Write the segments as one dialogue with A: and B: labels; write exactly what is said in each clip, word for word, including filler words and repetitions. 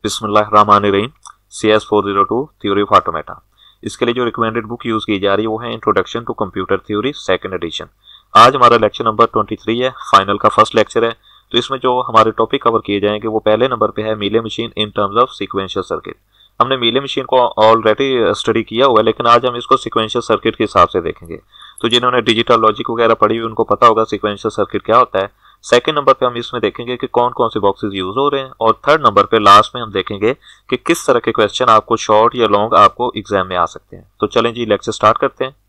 A: बिस्मिल्लाहिर्रहमानिर्रहीम। C S four zero two theory of automata. इसके लिए जो रिकमेंडेड बुक यूज की जा रही है वो है introduction to computer theory second edition. आज हमारा लेक्चर नंबर तेईस है, फाइनल का फर्स्ट लेक्चर है। तो इसमें जो हमारे टॉपिक कवर किए जाएंगे वो पहले नंबर पे है Mealy machine in terms of sequential circuit. हमने मीले मशीन को ऑलरेडी स्टडी किया हुआ है, लेकिन आज हम इसको सीक्वेंशियल सर्किट के हिसाब से देखेंगे। तो जिन्होंने डिजिटल लॉजिक वगैरह पढ़ी हुई उनको पता होगा सीक्वेंशियल सर्किट क्या होता है। सेकंड नंबर पे हम इसमें देखेंगे कि कौन कौन से बॉक्सेस यूज हो रहे हैं, और थर्ड नंबर पे लास्ट में हम देखेंगे कि किस तरह के क्वेश्चन आपको शॉर्ट या लॉन्ग आपको एग्जाम में आ सकते हैं। तो चलें जी, लेक्चर स्टार्ट करते हैं।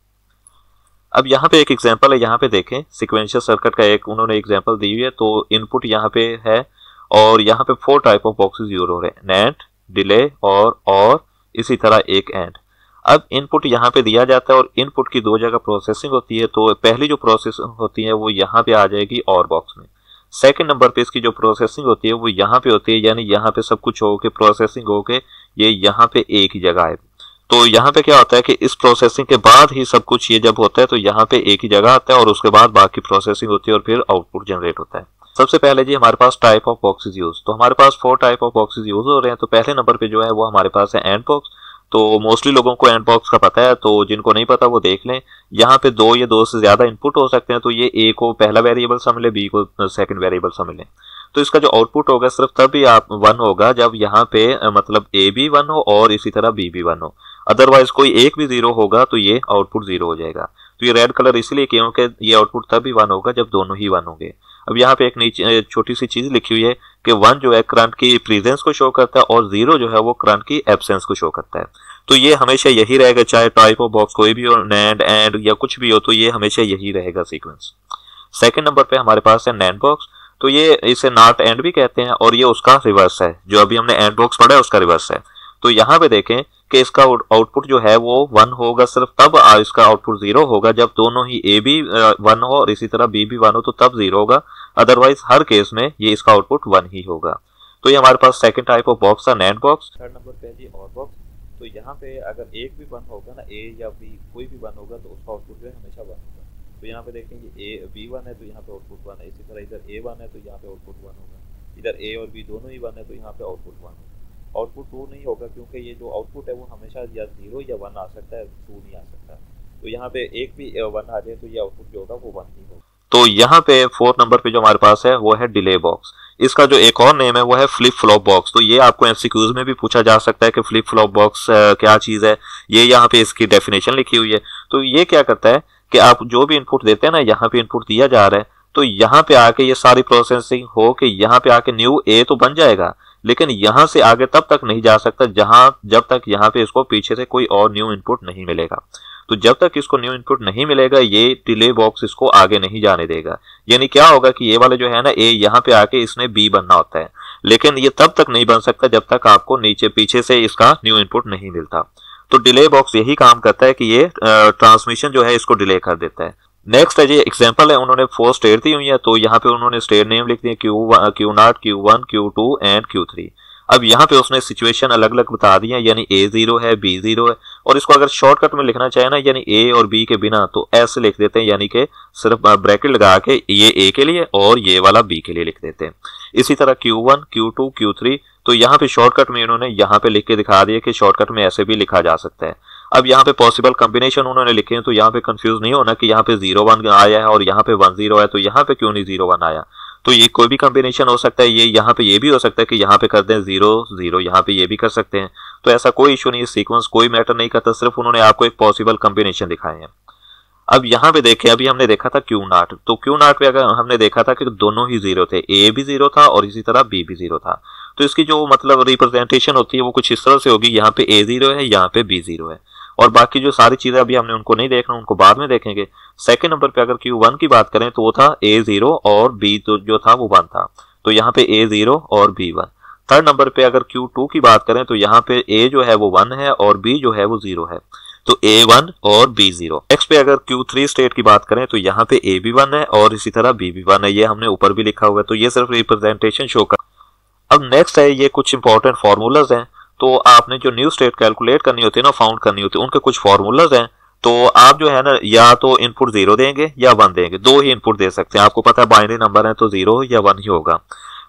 A: अब यहाँ पे एक एग्जांपल है, यहाँ पे देखें सीक्वेंशियल सर्किट का एक उन्होंने एग्जांपल दी हुई है। तो इनपुट यहाँ पे है और यहाँ पे four type of boxes use हो रहे हैं, नैंड, डिले और और इसी तरह एक एंड। अब इनपुट यहाँ पे दिया जाता है और इनपुट की दो जगह प्रोसेसिंग होती है। तो पहली जो प्रोसेसिंग होती है वो यहाँ पे आ जाएगी और बॉक्स में। सेकंड नंबर पे इसकी जो प्रोसेसिंग होती है वो यहाँ पे होती है, यानी यहाँ पे सब कुछ हो के प्रोसेसिंग हो के ये यहाँ पे एक ही जगह है। तो यहाँ पे क्या होता है कि इस प्रोसेसिंग के बाद ही सब कुछ ये जब होता है तो यहाँ पे एक ही जगह आता है और उसके बाद बाकी प्रोसेसिंग होती है और फिर आउटपुट जनरेट होता है। सबसे पहले जी हमारे पास टाइप ऑफ बॉक्सेस यूज, तो हमारे पास four type of boxes use हो रहे हैं। तो पहले नंबर पे जो है वो हमारे पास है एंड बॉक्स। तो मोस्टली लोगों को एंड बॉक्स का पता है, तो जिनको नहीं पता वो देख लें। यहाँ पे दो या दो से ज्यादा इनपुट हो सकते हैं, तो ये ए को पहला वेरिएबल समझ ले, बी को सेकंड वेरिएबल समझ लें। तो इसका जो आउटपुट होगा सिर्फ तभी आप वन होगा जब यहाँ पे मतलब ए भी वन हो और इसी तरह बी भी वन हो। अदरवाइज कोई एक भी जीरो होगा तो ये आउटपुट जीरो हो जाएगा। तो ये रेड कलर इसलिए क्योंकि ये आउटपुट तभी वन होगा जब दोनों ही वन होंगे। अब यहाँ पे एक नीचे छोटी सी चीज लिखी हुई है कि वन जो है करंट की प्रेजेंस को शो करता है और जीरो जो है वो करंट की एब्सेंस को शो करता है। तो ये हमेशा यही रहेगा, चाहे टाइप ऑफ बॉक्स कोई भी हो, नैंड, एंड या कुछ भी हो, तो ये हमेशा यही रहेगा सीक्वेंस। सेकंड नंबर पे हमारे पास है नैंड बॉक्स। तो ये इसे नॉट एंड भी कहते हैं और ये उसका रिवर्स है, जो अभी हमने एंड बॉक्स पढ़ा है उसका रिवर्स है। तो यहाँ पे देखें कि इसका आउटपुट जो है वो वन होगा सिर्फ तब, इसका आउटपुट जीरो होगा जब दोनों ही ए भी वन हो और इसी तरह बी भी वन हो, तो तब जीरो होगा। अदरवाइज हर केस में ये इसका आउटपुट वन ही होगा। तो ये हमारे पास सेकंड टाइप ऑफ बॉक्स था, नैंड बॉक्स। थर्ड नंबर पे है जी और बॉक्स। तो यहाँ पे अगर एक भी वन होगा ना, ए या बी कोई भी वन होगा, तो उसका आउटपुट जो है हमेशा वन होगा। तो यहाँ पे देखेंगे ए बी वन है तो यहाँ पे आउटपुट वन है, इसी तरह इधर ए वन है तो यहाँ पे आउटपुट वन होगा, इधर ए और बी दोनों ही वन है तो यहाँ पे आउटपुट वन होगा। आउटपुट टू नहीं होगा क्योंकि ये जो आउटपुट है वो हमेशा या जीरो या वन आ सकता है, टू नहीं आ सकता। तो यहाँ पे एक भी वन आ जाए तो ये आउटपुट जो होगा वो वन ही होगा। तो यहाँ पे फोर्थ नंबर पे जो हमारे पास है वो है डिले बॉक्स। इसका जो एक और नेम है वो है फ्लिप फ्लॉप बॉक्स। तो ये आपको एमसीक्यूज में भी पूछा जा सकता है कि फ्लिप फ्लॉप बॉक्स क्या चीज है। ये यहाँ पे इसकी डेफिनेशन लिखी हुई है। तो ये क्या करता है कि आप जो भी इनपुट देते हैं ना, यहाँ पे इनपुट दिया जा रहा है तो यहाँ पे आके ये सारी प्रोसेसिंग हो के यहाँ पे आके न्यू ए तो बन जाएगा, लेकिन यहाँ से आगे तब तक नहीं जा सकता जहां जब तक यहाँ पे इसको पीछे से कोई और न्यू इनपुट नहीं मिलेगा। तो जब तक इसको न्यू इनपुट नहीं मिलेगा ये डिले बॉक्स इसको आगे नहीं जाने देगा। यानी क्या होगा कि ये वाला जो है ना ए, यहाँ पे आके इसने बी बनना होता है, लेकिन ये तब तक नहीं बन सकता जब तक आपको नीचे पीछे से इसका न्यू इनपुट नहीं मिलता। तो डिले बॉक्स यही काम करता है कि ये ट्रांसमिशन जो है इसको डिले कर देता है। नेक्स्ट है जी एग्जांपल है, उन्होंने फोर स्टेट दी हुई है। तो यहाँ पे उन्होंने स्टेट नेम लिख दिए, Q Q not, Q one, Q two and Q three. अब यहाँ पे उसने सिचुएशन अलग अलग बता दी है, यानी ए जीरो है, बी जीरो है, और इसको अगर शॉर्टकट में लिखना चाहे ना, यानी ए और बी के बिना, तो ऐसे लिख देते हैं, यानी कि सिर्फ ब्रैकेट लगा के ये ए के लिए और ये वाला बी के लिए लिख देते हैं। इसी तरह Q one, Q two, Q three, तो यहाँ पे शॉर्टकट में उन्होंने यहाँ पे लिख के दिखा दिया कि शॉर्टकट में ऐसे भी लिखा जा सकता है। अब यहाँ पे पॉसिबल कॉम्बिनेशन उन्होंने लिखे हैं, तो यहाँ पे कंफ्यूज नहीं होना कि यहाँ पे जीरो वन आया है और यहाँ पे वन जीरो है, तो यहाँ पे क्यों नहीं जीरो वन आया। तो ये कोई भी कॉम्बिनेशन हो सकता है। ये यहाँ पे ये भी हो सकता है कि यहाँ पे कर दें जीरो जीरो, यहाँ पे ये भी कर सकते हैं। तो ऐसा कोई इशू नहीं, सीक्वेंस कोई मैटर नहीं करता, सिर्फ उन्होंने आपको एक पॉसिबल कॉम्बिनेशन दिखाए हैं। अब यहाँ पे देखें, अभी हमने देखा था क्यू नॉट। तो क्यू नॉट पे अगर हमने देखा था कि दोनों ही जीरो थे, ए भी जीरो था और इसी तरह बी भी जीरो था। तो इसकी जो मतलब रिप्रेजेंटेशन होती है वो कुछ इस तरह से होगी, यहाँ पे ए जीरो है, यहाँ पे बी जीरो है, और बाकी जो सारी चीजें अभी हमने उनको नहीं देखना, उनको बाद में देखेंगे। सेकंड नंबर पे अगर क्यू वन की बात करें तो वो था ए जीरो और बी तो जो था वो वन था, तो यहाँ पे ए जीरो और बी वन। थर्ड नंबर पे अगर क्यू टू की बात करें तो यहाँ पे ए जो है वो वन है और बी जो है वो जीरो है, तो ए वन और बी जीरो। नेक्स्ट पे अगर क्यू थ्री स्टेट की बात करें तो यहाँ पे ए भी वन है और इसी तरह बी भी वन है, ये हमने ऊपर भी लिखा हुआ है। तो ये सिर्फ रिप्रेजेंटेशन शो कर। अब नेक्स्ट है ये कुछ इंपॉर्टेंट फॉर्मूलाज हैं। तो आपने जो न्यू स्टेट कैलकुलेट करनी होती है ना, फाउंड करनी होती है, उनके कुछ फॉर्मूलाज हैं। तो आप जो है ना या तो इनपुट जीरो देंगे या वन देंगे, दो ही इनपुट दे सकते हैं। आपको पता है बाइनरी नंबर है तो जीरो या वन ही होगा।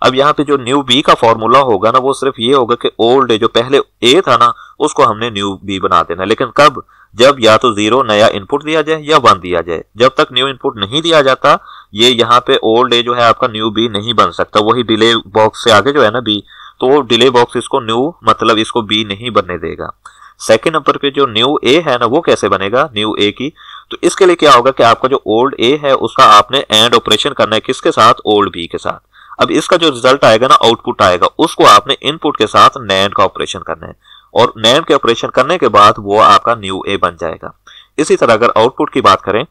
A: अब यहाँ पे जो न्यू बी का फॉर्मूला होगा ना वो सिर्फ ये होगा कि ओल्ड जो पहले ए था ना उसको हमने न्यू बी बना देना, लेकिन कब, जब या तो जीरो नया इनपुट दिया जाए या वन दिया जाए। जब तक न्यू इनपुट नहीं दिया जाता ये यहाँ पे ओल्ड ए जो है आपका न्यू बी नहीं बन सकता। वही डिले बॉक्स से आगे जो है ना बी, तो वो डिले बॉक्स इसको न्यू मतलब इसको बी नहीं बनने देगा। सेकेंड नंबर पे जो न्यू ए है ना वो कैसे बनेगा न्यू ए की, तो इसके लिए क्या होगा कि आपका जो ओल्ड ए है उसका आपने एंड ऑपरेशन करना है किसके साथ, ओल्ड बी के साथ। अब इसका जो रिजल्ट आएगा ना आउटपुट आएगा उसको आपने इनपुट के साथ नैंड का ऑपरेशन करना है और नैंड के ऑपरेशन करने के बाद वो आपका न्यू ए बन जाएगा। इसी तरह अगर आउटपुट की बात करें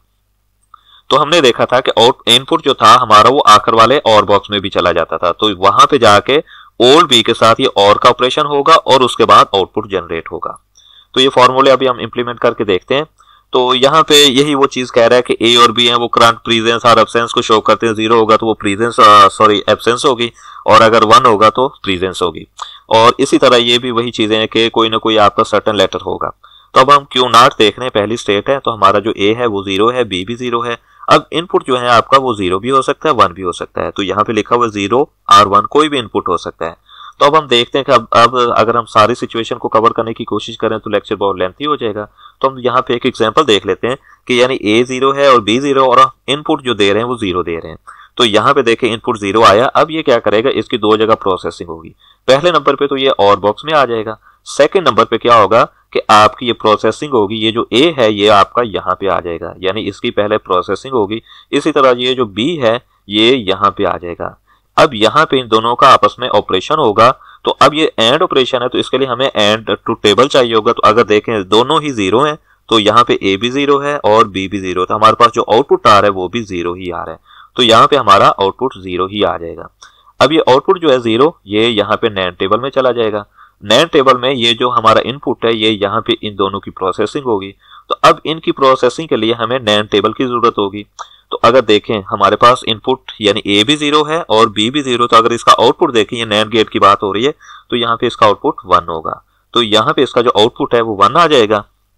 A: तो हमने देखा था कि आउट इनपुट जो था हमारा वो आखिर वाले और बॉक्स में भी चला जाता था, तो वहां पे जाके ओल्ड बी के साथ ये और का ऑपरेशन होगा और उसके बाद आउटपुट जनरेट होगा। तो ये फॉर्मूले अभी हम इंप्लीमेंट करके देखते हैं। तो यहाँ पे यही वो चीज कह रहा है कि ए और बी है वो करंट प्रेजेंस और एब्सेंस को शो करते हैं। जीरो होगा तो वो प्रेजेंस सॉरी एब्सेंस होगी और अगर वन होगा तो प्रेजेंस होगी। और इसी तरह ये भी वही चीजें हैं कि कोई ना कोई आपका सर्टेन लेटर होगा। तो अब हम क्यू नॉट देख रहे हैं, पहली स्टेट है तो हमारा जो ए है वो जीरो है, बी भी जीरो है। अब इनपुट जो है आपका वो जीरो भी हो सकता है, वन भी हो सकता है। तो यहाँ पे लिखा हुआ जीरो और वन कोई भी इनपुट हो सकता है। तो अब हम देखते हैं कि अब अब अगर हम सारी सिचुएशन को कवर करने की कोशिश करें तो लेक्चर बहुत लेंथी हो जाएगा। तो हम यहाँ पे एक एग्जांपल देख लेते हैं कि यानी ए जीरो है और बी जीरो और इनपुट जो दे रहे हैं वो जीरो दे रहे हैं। तो यहाँ पे देखें इनपुट जीरो आया। अब ये क्या करेगा, इसकी दो जगह प्रोसेसिंग होगी। पहले नंबर पे तो ये और बॉक्स में आ जाएगा। सेकेंड नंबर पे क्या होगा कि आपकी ये प्रोसेसिंग होगी, ये जो ए है ये आपका यहाँ पे आ जाएगा, यानी इसकी पहले प्रोसेसिंग होगी। इसी तरह ये जो बी है ये यहाँ पे आ जाएगा। अब यहाँ पे इन दोनों का आपस में ऑपरेशन होगा। तो अब ये एंड ऑपरेशन है तो इसके लिए हमें एंड टू टेबल चाहिए होगा। तो अगर देखें दोनों ही जीरो हैं तो यहाँ पे ए भी जीरो है और बी भी जीरो, तो हमारे पास जो आउटपुट आ रहा है वो भी जीरो ही आ रहा है। तो यहाँ पे हमारा आउटपुट जीरो ही आ जाएगा। अब ये आउटपुट जो है जीरो ये यहाँ पे नैंड टेबल में चला जाएगा। नैंड टेबल में ये जो हमारा इनपुट है ये यहाँ पे इन दोनों की प्रोसेसिंग होगी। तो अब इनकी प्रोसेसिंग के लिए हमें नैंड टेबल की जरूरत होगी। तो अगर देखें हमारे पास इनपुट यानी ए भी जीरो है और बी भी जीरो, तो अगर इसका आउटपुट देखें, ये नैंड गेट की बात हो रही है, तो यहाँ पे इसका आउटपुट वन होगा। तो यहाँ पे इसका जो आउटपुट है वो वन आ जाएगा।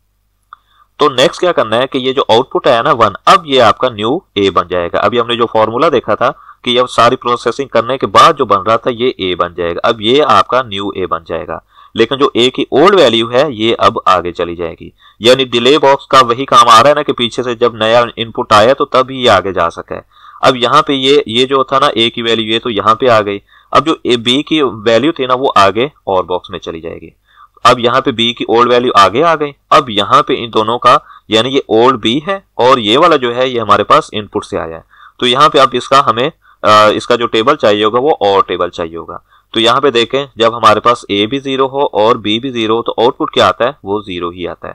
A: तो नेक्स्ट क्या करना है कि ये जो आउटपुट है ना वन, अब ये आपका न्यू ए बन जाएगा। अभी हमने जो फॉर्मूला देखा था कि अब सारी प्रोसेसिंग करने के बाद जो बन रहा था ये ए बन जाएगा। अब ये आपका न्यू ए बन जाएगा, लेकिन जो ए की ओल्ड वैल्यू है ये अब आगे चली जाएगी। यानी डिले बॉक्स का वही काम आ रहा है ना कि पीछे से जब नया इनपुट आया तो तब ही ये आगे जा सके। अब यहाँ पे ये ये जो था ना ए की वैल्यू ये तो यहाँ पे आ गई। अब जो ए बी की वैल्यू थी ना वो आगे और बॉक्स में चली जाएगी। अब यहाँ पे बी की ओल्ड वैल्यू आगे आ गई। अब यहाँ पे इन दोनों का यानी ये ओल्ड बी है और ये वाला जो है ये हमारे पास इनपुट से आया है। तो यहाँ पे अब इसका हमें आ, इसका जो टेबल चाहिए होगा वो और टेबल चाहिए होगा। तो यहाँ पे देखें जब हमारे पास ए भी जीरो हो और बी भी जीरो हो तो आउटपुट क्या आता है, वो जीरो ही आता है।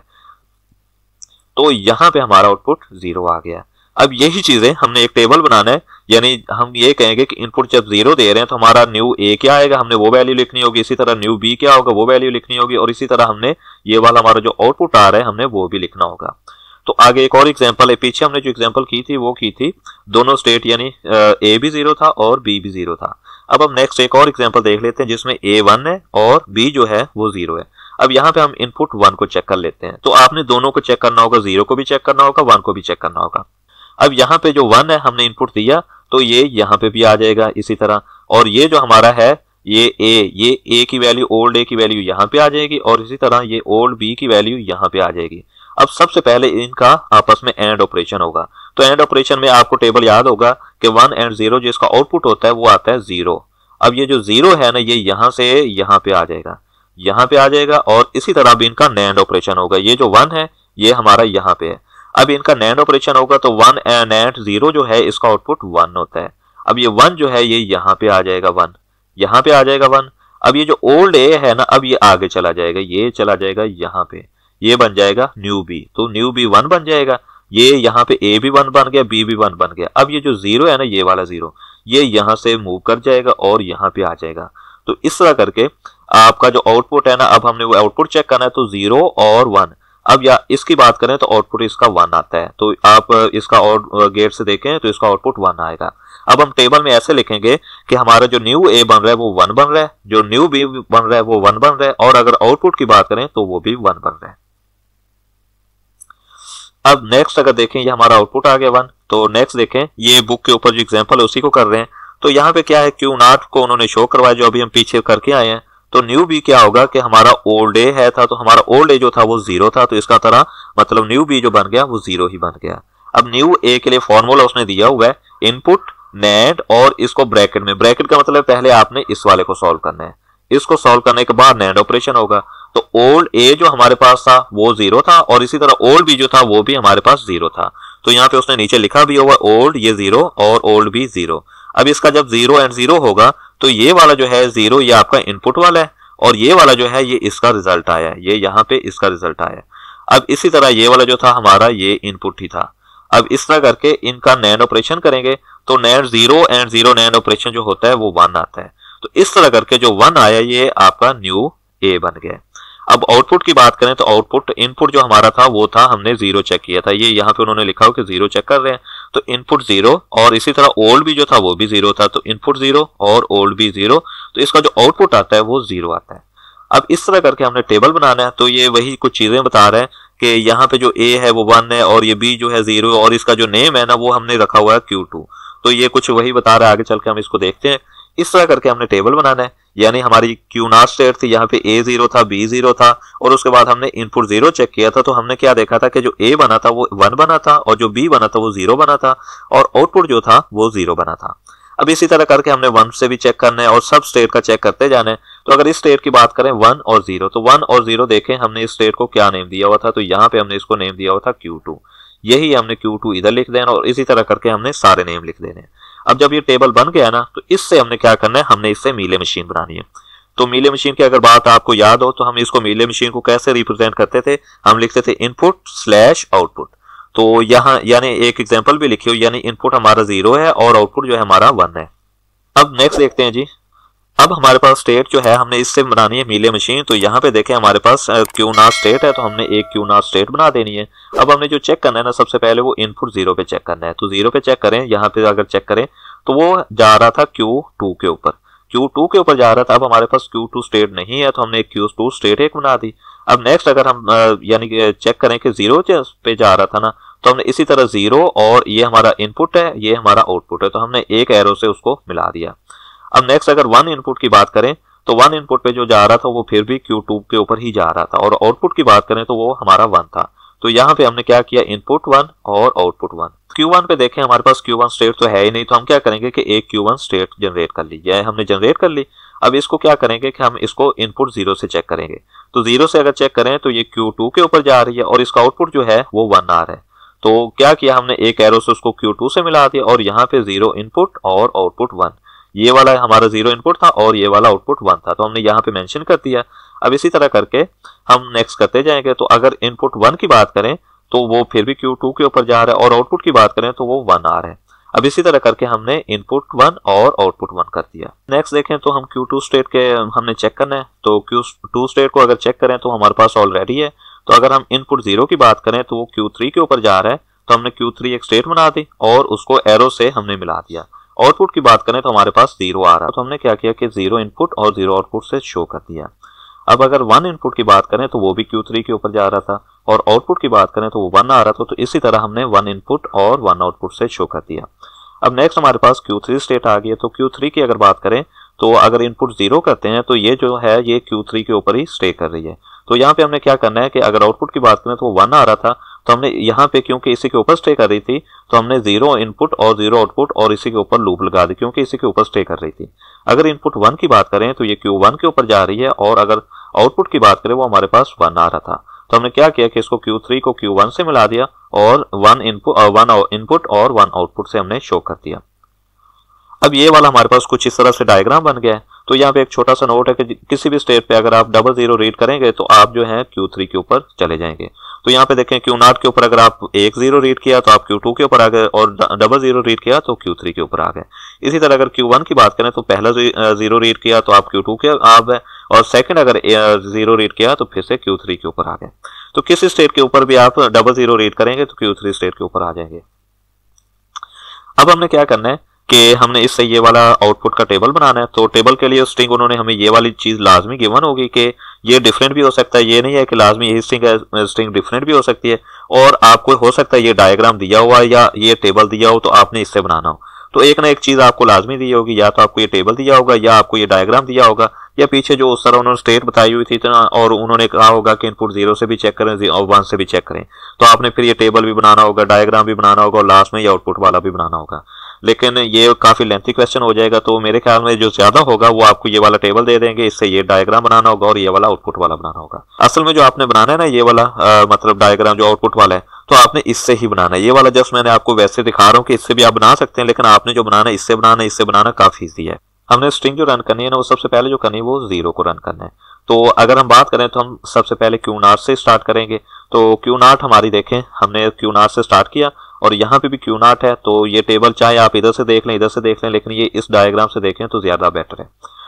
A: तो यहाँ पे हमारा आउटपुट जीरो आ गया। अब यही चीजें हमने एक टेबल बनाना है, यानी हम ये कहेंगे कि इनपुट जब जीरो दे रहे हैं तो हमारा न्यू ए क्या आएगा, हमने वो वैल्यू लिखनी होगी। इसी तरह न्यू बी क्या होगा, वो वैल्यू लिखनी होगी। और इसी तरह हमने ये वाला हमारा जो आउटपुट आ रहा है हमने वो भी लिखना होगा। तो आगे एक और एग्जांपल है, पीछे हमने जो एग्जांपल की थी वो की थी दोनों स्टेट यानी ए भी जीरो था और बी भी जीरो था। अब हम नेक्स्ट एक और एग्जांपल देख लेते हैं जिसमें ए वन है और बी जो है वो जीरो है। अब यहाँ पे हम इनपुट वन को चेक कर लेते हैं। तो आपने दोनों को चेक करना होगा, जीरो को भी चेक करना होगा, वन को भी चेक करना होगा। अब यहाँ पे जो वन है हमने इनपुट दिया तो ये यहाँ पे भी आ जाएगा इसी तरह। और ये जो हमारा है ये ए, ये ए की वैल्यू ओल्ड ए की वैल्यू यहाँ पे आ जाएगी और इसी तरह ये ओल्ड बी की वैल्यू यहाँ पे आ जाएगी। अब सबसे पहले इनका आपस में एंड ऑपरेशन होगा। तो एंड ऑपरेशन में आपको टेबल याद होगा कि वन एंड जीरो जिसका आउटपुट होता है वो आता है जीरो। अब ये जो जीरो है ना ये यहाँ से यहाँ पे आ जाएगा, यहाँ पे आ जाएगा और इसी तरह भी इनका नैंड ऑपरेशन होगा। ये जो वन है ये हमारा यहाँ पे है। अब इनका नैंड ऑपरेशन होगा तो वन एंड नैंड जीरो जो है इसका आउटपुट वन होता है। अब ये वन जो है ये यहाँ पे आ जाएगा, वन यहाँ पे आ जाएगा वन। अब ये जो ओल्ड ए है ना अब ये आगे चला जाएगा, ये चला जाएगा यहाँ पे, ये बन जाएगा न्यू बी। तो न्यू बी वन बन जाएगा। ये यहाँ पे ए भी वन बन गया, बी भी वन बन गया। अब ये जो जीरो है ना ये वाला जीरो ये यहाँ से मूव कर जाएगा और यहाँ पे आ जाएगा। तो इस तरह करके आपका जो आउटपुट है ना, अब हमने वो आउटपुट चेक करना है तो जीरो और वन। अब या इसकी बात करें तो आउटपुट इसका वन आता है। तो आप इसका और गेट से देखें तो इसका आउटपुट वन आएगा। अब हम टेबल में ऐसे लिखेंगे कि हमारा जो न्यू ए बन रहा है वो वन बन रहा है, जो न्यू बी बन रहा है वो वन बन रहा है और अगर आउटपुट की बात करें तो वो भी वन बन रहा है। अब नेक्स्ट अगर देखें ये हमारा आउटपुट आ गया वन। तो नेक्स्ट देखें ये बुक के ऊपर जो एग्जांपल है उसी को कर रहे हैं। तो यहाँ पे क्या है, क्यू नॉट को उन्होंने शो करवाया जो अभी हम पीछे करके आए हैं। तो न्यू बी क्या होगा कि हमारा ओल्ड ए है था, तो हमारा ओल्ड ए जो था वो जीरो था, तो इसका तरह मतलब न्यू बी जो बन गया वो जीरो ही बन गया। अब न्यू ए के लिए फॉर्मूला उसने दिया हुआ है इनपुट नेट और इसको ब्रैकेट में, ब्रैकेट का मतलब पहले आपने इस वाले को सॉल्व करना है, इसको सॉल्व करने के बाद नेट ऑपरेशन होगा। तो ओल्ड ए जो हमारे पास था वो जीरो था और इसी तरह ओल्ड बी जो था वो भी हमारे पास जीरो था। तो यहाँ पे उसने नीचे लिखा भी होगा ओल्ड ये जीरो और ओल्ड भी जीरो। अब इसका जब जीरो एंड जीरो होगा तो ये वाला जो है जीरो ये आपका इनपुट वाला है और ये वाला जो है ये इसका रिजल्ट आया है, ये यहाँ पे इसका रिजल्ट आया है। अब इसी तरह ये वाला जो था हमारा ये इनपुट ही था। अब इस तरह करके इनका नैंड ऑपरेशन करेंगे तो NAND zero and zero NAND operation जो होता है वो वन आता है। तो इस तरह करके जो वन आया ये आपका न्यू ए बन गया। अब आउटपुट की बात करें तो आउटपुट इनपुट जो हमारा था वो था हमने जीरो चेक किया था, ये यहाँ पे उन्होंने लिखा हो कि जीरो चेक कर रहे हैं, तो इनपुट जीरो और इसी तरह ओल्ड भी जो था वो भी जीरो था, तो इनपुट जीरो और ओल्ड भी जीरो, तो इसका जो आउटपुट आता है वो जीरो आता है। अब इस तरह करके हमने टेबल बनाना है। तो ये वही कुछ चीजें बता रहे हैं कि यहाँ पे जो ए है वो वन है और ये बी जो है जीरो और इसका जो नेम है ना वो हमने रखा हुआ है क्यू टू। तो ये कुछ वही बता रहा है, आगे चल के हम इसको देखते हैं। इस तरह करके हमने टेबल बनाना है, यानी हमारी क्यू नॉट स्टेट थी, यहाँ पे ए जीरो था बी जीरो था और उसके बाद हमने इनपुट जीरो चेक किया था। तो हमने क्या देखा था कि जो ए बना था वो वन बना था और जो बी बना था वो जीरो बना था और आउटपुट जो था वो जीरो बना था। अब इसी तरह करके हमने वन से भी चेक करना है और सब स्टेट का चेक करते जाना है। तो अगर इस स्टेट की बात करें वन और जीरो, तो वन और जीरो देखें हमने इस स्टेट को क्या नेम दिया हुआ था, तो यहाँ पे हमने इसको नेम दिया हुआ था क्यू टू, यही हमने क्यू टू इधर लिख देना और इसी तरह करके हमने सारे नेम लिख देने। अब जब ये टेबल बन गया ना तो इससे हमने क्या करना है, हमने इससे मीले मशीन बनानी है। तो मीले मशीन की अगर बात आपको याद हो तो हम इसको मीले मशीन को कैसे रिप्रेजेंट करते थे, हम लिखते थे इनपुट स्लैश आउटपुट। तो यहाँ यानी एक एग्जांपल भी लिखी हो, यानी इनपुट हमारा जीरो है और आउटपुट जो है हमारा वन है। अब नेक्स्ट देखते हैं जी। अब हमारे पास स्टेट जो है हमने इससे बनानी है मीले मशीन। तो यहाँ पे देखें हमारे पास क्यू नॉट स्टेट है, तो हमने एक क्यू नॉट स्टेट बना देनी है। अब हमने जो चेक करना है ना, सबसे पहले वो इनपुट जीरो पे चेक करना है। तो जीरो पे चेक करें, यहाँ पे अगर चेक करें तो वो जा रहा था क्यू टू के ऊपर, क्यू टू के ऊपर जा रहा था। अब हमारे पास क्यू टू स्टेट नहीं है तो हमने एक क्यू टू स्टेट एक बना दी। अब नेक्स्ट अगर हम यानी कि चेक करें कि जीरो पे जा रहा था ना, तो हमने इसी तरह जीरो और ये हमारा इनपुट है ये हमारा आउटपुट है, तो हमने एक एरो से उसको मिला दिया। अब नेक्स्ट अगर वन इनपुट की बात करें तो वन इनपुट पे जो जा रहा था वो फिर भी क्यू टू के ऊपर ही जा रहा था और आउटपुट की बात करें तो वो हमारा वन था। तो यहाँ पे हमने क्या किया, इनपुट वन और आउटपुट वन। क्यू वन पे देखें हमारे पास क्यू वन स्टेट तो है ही नहीं, तो हम क्या करेंगे कि एक क्यू वन स्टेट जनरेट कर ली, यह हमने जनरेट कर ली। अब इसको क्या करेंगे कि हम इसको इनपुट जीरो से चेक करेंगे। तो जीरो से अगर चेक करें तो ये क्यू टू के ऊपर जा रही है और इसका आउटपुट जो है वो वन आ रहा है। तो क्या किया हमने, एक एरो से उसको क्यू टू से मिला दिया और यहाँ पे जीरो इनपुट और आउटपुट वन, ये वाला हमारा जीरो इनपुट था और ये वाला आउटपुट वन था, तो हमने यहाँ पे मेंशन कर दिया। अब इसी तरह करके हम नेक्स्ट करते जाएंगे। तो अगर इनपुट वन की बात करें तो वो फिर भी क्यू टू के ऊपर जा रहा है और आउटपुट की बात करें तो वो वन आ रहा है। अब इसी तरह करके हमने इनपुट वन और आउटपुट वन कर दिया। नेक्स्ट देखें तो हम क्यू टू स्टेट के हमने चेक करना है। तो क्यू टू स्टेट को अगर चेक करें तो हमारे पास ऑलरेडी है। तो अगर हम इनपुट जीरो की बात करें तो वो क्यू थ्री के ऊपर जा रहा है, तो हमने क्यू थ्री एक स्टेट बना दी और उसको एरो से हमने मिला दिया। आउटपुट की बात करें तो हमारे पास जीरो आ रहा है, तो हमने क्या किया कि जीरो इनपुट और जीरो आउटपुट से शो कर दिया। अब अगर वन इनपुट की बात करें तो वो भी क्यू थ्री के ऊपर जा रहा था और आउटपुट की बात करें तो वो वन आ रहा था, तो इसी तरह हमने वन इनपुट और वन आउटपुट से शो कर दिया। अब नेक्स्ट हमारे पास क्यू थ्री स्टेट आ गई है। तो क्यू थ्री की अगर बात करें तो अगर इनपुट जीरो करते हैं तो ये जो है ये क्यू थ्री के ऊपर ही स्टे कर रही है। तो यहाँ पे हमने क्या करना है कि अगर आउटपुट की बात करें तो वो वन आ रहा था, तो हमने यहाँ पे क्योंकि इसी के ऊपर स्टे कर रही थी तो हमने जीरो इनपुट और जीरो आउटपुट और इसी के ऊपर लूप लगा दी क्योंकि इसी के ऊपर स्टे कर रही थी। अगर इनपुट वन की बात करें तो ये क्यू वन के ऊपर जा रही है और अगर आउटपुट की बात करें वो हमारे पास वन आ रहा था, तो हमने क्या किया कि इसको क्यू थ्री को क्यू वन से मिला दिया और वन इनपुट वन इनपुट और वन आउटपुट से हमने शो कर दिया। अब ये वाला हमारे पास कुछ इस तरह से डायग्राम बन गया है। तो यहाँ पे एक छोटा सा नोट है कि किसी भी स्टेट पे अगर आप डबल जीरो रीड करेंगे तो आप जो है क्यू थ्री के ऊपर चले जाएंगे। तो यहाँ पे देखें क्यू नॉट के ऊपर अगर आप एक जीरो रीड किया तो आप क्यू टू के ऊपर आ गए और डबल जीरो रीड किया तो क्यू थ्री के ऊपर आ गए। इसी तरह अगर क्यू वन की बात करें तो पहला जीरो रीड किया तो आप क्यू टू के आ गए और सेकंड अगर जीरो रीड किया तो फिर से क्यू थ्री के ऊपर आ गए। तो किसी स्टेट के ऊपर भी आप डबल जीरो रीड करेंगे तो क्यू थ्री स्टेट के ऊपर आ जाएंगे। अब हमने क्या करना है कि हमने इससे ये वाला आउटपुट का टेबल बनाना है। तो टेबल के लिए स्ट्रिंग उन्होंने हमें ये वाली चीज लाजमी गिवन होगी कि ये डिफरेंट भी हो सकता है, ये नहीं है कि लाजमी यही स्ट्रिंग है, स्ट्रिंग डिफरेंट भी हो सकती है और आपको हो सकता है ये डायग्राम दिया हुआ या ये टेबल दिया हो तो आपने इससे बनाना हो। तो एक ना एक चीज आपको लाजमी दी होगी, या तो आपको ये टेबल दिया होगा या आपको ये डायग्राम दिया होगा, या पीछे जो उस तरह उन्होंने स्टेट बताई हुई थी इतना, और उन्होंने कहा होगा कि इनपुट जीरो से भी चेक करें और वन से भी चेक करें, तो आपने फिर ये टेबल भी बनाना होगा, डायग्राम भी बनाना होगा और लास्ट में ये आउटपुट वाला भी बनाना होगा। लेकिन ये काफी लेंथी क्वेश्चन हो जाएगा, तो मेरे ख्याल में जो ज्यादा होगा वो आपको ये वाला टेबल दे देंगे, इससे ये डायग्राम बनाना होगा और ये वाला आउटपुट वाला बनाना होगा। असल में जो आपने बनाना है ना ये वाला आ, मतलब डायग्राम जो आउटपुट वाला है, तो आपने इससे ही बनाना है। ये वाला जस्ट मैंने आपको वैसे दिखा रहा हूँ कि इससे भी आप बना सकते हैं, लेकिन आपने जो बनाना है इससे बनाना है, इससे बनाना काफी ईजी है। हमने स्ट्रिंग जो रन करनी है ना, वो सबसे पहले जो करनी है वो जीरो को रन करना है। तो अगर हम बात करें तो हम सबसे पहले क्यू नॉट से स्टार्ट करेंगे। तो क्यू नॉट हमारी देखें, हमने क्यू नॉट से स्टार्ट किया और यहाँ पे भी क्यू नॉट है। तो ये टेबल चाहे आप इधर से देख लें इधर से देख लें, लेकिन ये इस डायग्राम से देखें तो ज्यादा बेटर है।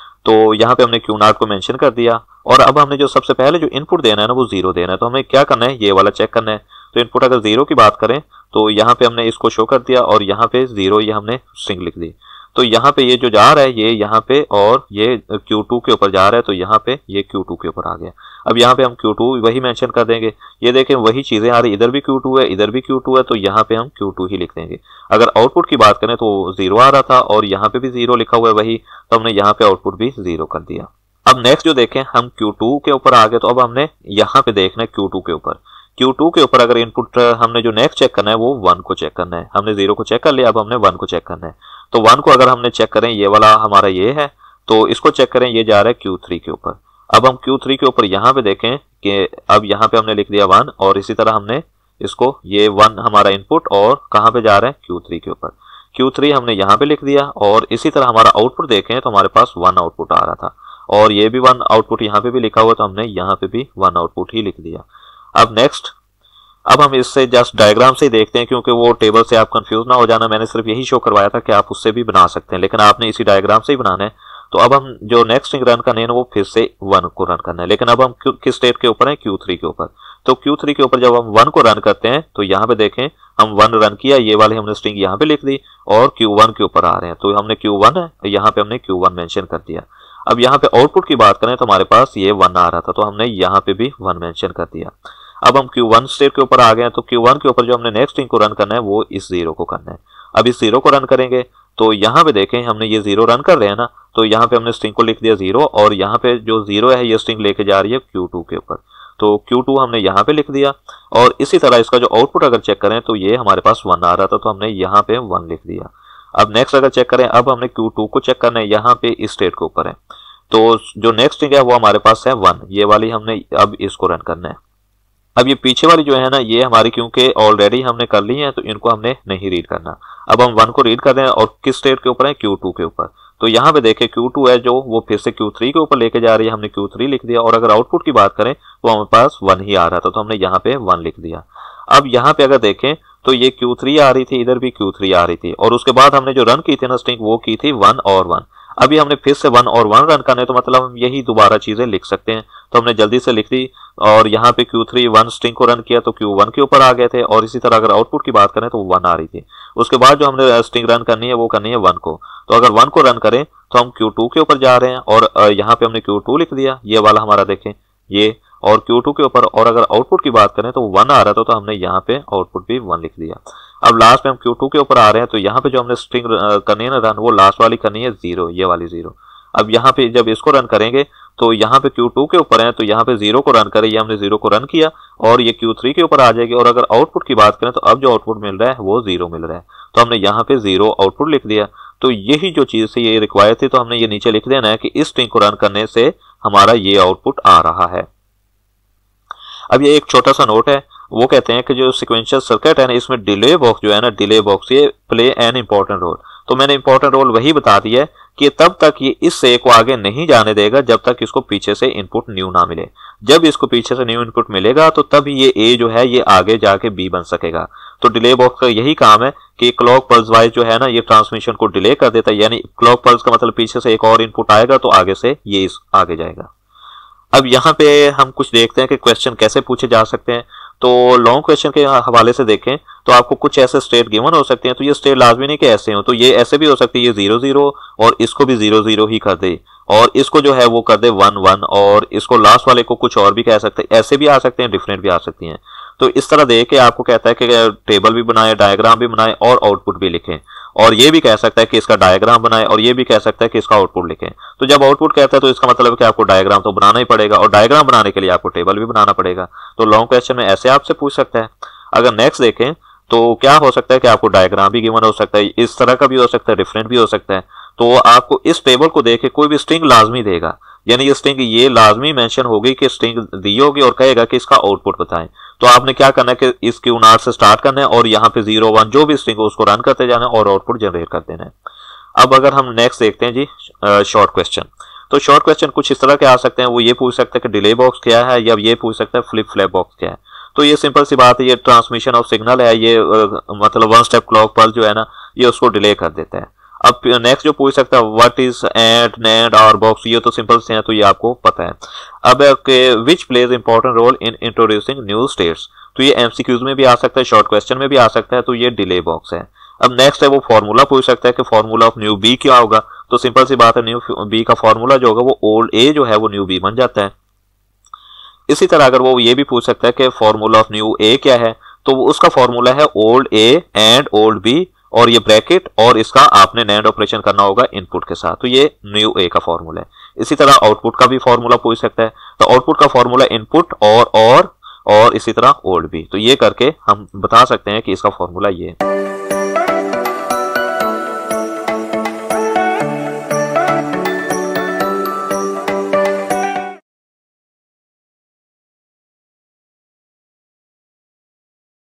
A: तो यहाँ पे हमने क्यू नॉट को मेंशन कर दिया और अब हमने जो सबसे पहले जो इनपुट देना है ना वो जीरो देना है। तो हमें क्या करना है, ये वाला चेक करना है। तो इनपुट अगर जीरो की बात करें तो यहाँ पे हमने इसको शो कर दिया और यहाँ पे जीरो ये हमने स्ट्रिंग लिख दी। तो यहाँ पे ये जो जा रहा है ये यहाँ पे और ये क्यू टू के ऊपर जा रहा है, तो यहाँ पे ये क्यू टू के ऊपर आ गया। अब यहाँ पे हम क्यू टू वही मेंशन कर देंगे। ये देखें वही चीजें आ रही, इधर भी क्यू टू है इधर भी क्यू टू है, तो यहाँ पे हम क्यू टू ही लिख देंगे। अगर आउटपुट की बात करें तो जीरो आ रहा था और यहाँ पे भी जीरो लिखा हुआ है वही, तो हमने यहाँ पे आउटपुट भी जीरो कर दिया। अब नेक्स्ट जो देखें हम क्यू टू के ऊपर आ गए, तो अब हमने यहाँ पे देखना है क्यू टू के ऊपर। क्यू टू के ऊपर अगर इनपुट हमने जो नेक्स्ट चेक करना है वो वन को चेक करना है। हमने जीरो को चेक कर लिया, अब हमने वन को चेक करना है। तो वन को अगर हमने चेक करें, ये वाला हमारा ये है, तो इसको चेक करें, ये जा रहा है क्यू थ्री के ऊपर। अब हम क्यू थ्री के ऊपर यहाँ पे देखें कि अब यहाँ पे हमने लिख दिया वन, और इसी तरह हमने इसको ये वन हमारा इनपुट और कहाँ पे जा रहा है क्यू थ्री के ऊपर। क्यू थ्री हमने यहाँ पे लिख दिया और इसी तरह हमारा आउटपुट देखें तो हमारे पास वन आउटपुट आ रहा था और ये भी वन आउटपुट यहाँ पे भी लिखा हुआ, तो हमने यहाँ पे भी वन आउटपुट ही लिख दिया। अब नेक्स्ट, अब हम इससे जस्ट डायग्राम से ही देखते हैं, क्योंकि वो टेबल से आप कंफ्यूज ना हो जाना। मैंने सिर्फ यही शो करवाया था कि आप उससे भी बना सकते हैं, लेकिन आपने इसी डायग्राम से ही बनाना है। तो अब हम जो नेक्स्ट स्ट्रिंग रन करने हैं वो फिर से वन को रन करना है, लेकिन अब हम किस स्टेट के ऊपर है, क्यू थ्री के ऊपर। तो क्यू थ्री के ऊपर जब हम वन को रन करते हैं तो यहाँ पे देखें हम वन रन किया, ये वाले हमने स्ट्रिंग यहाँ पे लिख दी और क्यू वन के ऊपर आ रहे हैं। तो हमने क्यू वन है, यहाँ पे हमने क्यू वन मेंशन कर दिया। अब यहाँ पे आउटपुट की बात करें तो हमारे पास ये वन आ रहा था, तो हमने यहाँ पे भी वन मेंशन कर दिया। अब हम क्यू वन स्टेट के ऊपर आ गए हैं, तो क्यू वन के ऊपर जो हमने नेक्स्ट स्ट्रिंग को रन करना है वो इस जीरो को करना है। अब इस जीरो को रन करेंगे तो यहाँ पे देखें हमने ये जीरो रन कर रहे हैं ना, तो यहाँ पे हमने स्ट्रिंग को लिख दिया जीरो और यहाँ पे जो जीरो है ये स्ट्रिंग लेके जा रही है क्यू टू के ऊपर। तो क्यू टू हमने यहाँ पे लिख दिया और इसी तरह इसका जो आउटपुट अगर चेक करें तो ये हमारे पास वन आ रहा था, तो हमने यहाँ पे वन लिख दिया। अब नेक्स्ट अगर चेक करें, अब हमने क्यू टू को चेक करना है, यहाँ पे इस स्टेट के ऊपर है। तो जो नेक्स्ट स्ट्रिंग है वो हमारे पास है वन, ये वाली हमने अब इसको रन करना है। अब ये पीछे वाली जो है ना ये हमारी क्योंकि ऑलरेडी हमने कर ली है, तो इनको हमने नहीं रीड करना। अब हम वन को रीड कर रहे हैं और किस स्टेट के ऊपर है, क्यू टू के ऊपर। तो यहाँ पे देखें क्यू टू है जो वो फिर से क्यू थ्री के ऊपर लेके जा रही है, हमने क्यू थ्री लिख दिया। और अगर आउटपुट की बात करें तो हमारे पास वन ही आ रहा था, तो हमने यहाँ पे वन लिख दिया। अब यहाँ पे अगर देखें तो ये क्यू थ्री आ रही थी, इधर भी क्यू थ्री आ रही थी, और उसके बाद हमने जो रन की थी ना स्ट्रिंग वो की थी वन और वन। अभी हमने फिर से वन और वन रन करने, तो मतलब हम यही दोबारा चीजें लिख सकते हैं। तो हमने जल्दी से लिख दी और यहाँ पे क्यू थ्री वन स्ट्रिंग को रन किया तो क्यू वन के ऊपर आ गए थे, और इसी तरह अगर आउटपुट की बात करें तो वन आ रही थी। उसके बाद जो हमने स्ट्रिंग रन करनी है वो करनी है वन को। तो अगर वन को रन करें तो हम क्यू टू के ऊपर जा रहे हैं और यहाँ पे हमने क्यू टू लिख दिया, ये वाला हमारा देखें ये, और क्यू टू के ऊपर। और अगर आउटपुट की बात करें तो वन आ रहा था, तो हमने यहाँ पे आउटपुट भी वन लिख दिया। अब लास्ट में हम क्यू टू के ऊपर आ रहे हैं, तो यहाँ पे जो हमने स्ट्रिंग करनी है ना रन, वो लास्ट वाली करनी है जीरो, ये वाली जीरो। अब यहाँ पे जब इसको रन करेंगे तो यहाँ पे क्यू टू के ऊपर है, तो यहाँ पे जीरो को रन करें, ये हमने जीरो को रन किया और ये क्यू थ्री के ऊपर आ जाएगी। और अगर आउटपुट की बात करें तो अब जो आउटपुट मिल रहा है वो जीरो मिल रहा है, तो हमने यहाँ पे जीरो आउटपुट लिख दिया। तो यही जो चीज थी ये रिक्वायर थी, तो हमने ये नीचे लिख देना है कि इस स्ट्रिंग को रन करने से हमारा ये आउटपुट आ रहा है। अब ये एक छोटा सा नोट है, वो कहते हैं कि जो सिक्वेंशियल सर्किट है ना इसमें डिले बॉक्स जो है ना, डिले बॉक्स ये प्ले एन इंपॉर्टेंट रोल। तो मैंने इंपॉर्टेंट रोल वही बता दिया है कि तब तक ये इस से को आगे नहीं जाने देगा जब तक इसको पीछे से इनपुट न्यू ना मिले। जब इसको पीछे से न्यू इनपुट मिलेगा तो तब ये ए जो है ये आगे जाके बी बन सकेगा। तो डिले बॉक्स का यही काम है कि क्लॉक पल्स वाइज जो है ना ये ट्रांसमिशन को डिले कर देता है, यानी क्लॉक पल्स का मतलब पीछे से एक और इनपुट आएगा तो आगे से ये इस आगे जाएगा। अब यहाँ पे हम कुछ देखते हैं कि क्वेश्चन कैसे पूछे जा सकते हैं। तो लॉन्ग क्वेश्चन के हवाले से देखें तो आपको कुछ ऐसे स्टेट गिवन हो सकते हैं, तो ये स्टेट लाजमी नहीं कि ऐसे हो, तो ये ऐसे भी हो सकती है ये जीरो जीरो और इसको भी जीरो जीरो ही कर दे और इसको जो है वो कर दे वन वन और इसको लास्ट वाले को कुछ और भी कह सकते हैं, ऐसे भी आ सकते हैं, डिफरेंट भी आ सकती हैं। तो इस तरह दे के आपको कहता है कि टेबल भी बनाए, डायग्राम भी बनाए और आउटपुट भी लिखें, और ये भी कह सकता है कि इसका डायग्राम बनाए और ये भी कह सकता है कि इसका आउटपुट लिखें। तो जब आउटपुट कहता है तो इसका मतलब है कि आपको डायग्राम तो बनाना ही पड़ेगा, और डायग्राम बनाने के लिए आपको टेबल भी बनाना पड़ेगा। तो लॉन्ग क्वेश्चन में ऐसे आपसे पूछ सकता है। अगर नेक्स्ट देखें तो क्या हो सकता है कि आपको डायग्राम भी गिवन हो सकता है, इस तरह का भी हो सकता है, डिफरेंट भी हो सकता है। तो आपको इस टेबल को देख के कोई भी स्ट्रिंग लाजमी देगा, यानी ये स्ट्रिंग ये लाजमी मेंशन होगी कि स्ट्रिंग दी होगी और कहेगा कि इसका आउटपुट बताएं। तो आपने क्या करना है कि इस क्यू नाट से स्टार्ट करना है और यहाँ पे जीरो वन जो भी स्ट्रिंग हो उसको रन करते जाना है और आउटपुट जनरेट कर देना है। अब अगर हम नेक्स्ट देखते हैं जी शॉर्ट क्वेश्चन, तो शॉर्ट क्वेश्चन कुछ इस तरह के आ सकते हैं। वो ये पूछ सकते हैं कि डिले बॉक्स क्या है, या ये पूछ सकता है फ्लिप फ्लैप बॉक्स क्या है। तो ये सिंपल सी बात है, ये ट्रांसमिशन ऑफ सिग्नल है, ये आ, मतलब वन स्टेप क्लॉक पल्स जो है ना ये उसको डिले कर देता है। अब नेक्स्ट जो पूछ सकता है व्हाट इज एंड नैंड और बॉक्स, ये तो सिंपल से है, तो ये आपको पता है। अब which plays important role in introducing new states, तो ये एमसीक्यूज में भी आ सकता है, शॉर्ट क्वेश्चन में भी आ सकता है, तो ये डिले बॉक्स है। अब नेक्स्ट है वो फॉर्मूला पूछ सकता है कि फॉर्मूला ऑफ न्यू बी क्या होगा। तो सिंपल सी बात है, न्यू बी का फॉर्मूला जो होगा वो ओल्ड ए जो है वो न्यू बी बन जाता है। इसी तरह अगर वो ये भी पूछ सकता है कि फॉर्मूला ऑफ न्यू ए क्या है, तो वो उसका फॉर्मूला है old A and old B, और ये ब्रैकेट, और इसका आपने नैंड ऑपरेशन करना होगा इनपुट के साथ, तो ये न्यू ए का फॉर्मूला है। इसी तरह आउटपुट का भी फॉर्मूला पूछ सकता है, तो आउटपुट का फॉर्मूला इनपुट और और और इसी तरह ओल्ड बी, तो ये करके हम बता सकते हैं कि इसका फॉर्मूला ये है।